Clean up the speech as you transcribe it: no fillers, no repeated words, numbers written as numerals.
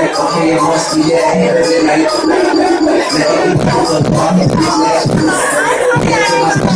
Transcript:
Okay, it must be that every night. Let me bounce up on this last.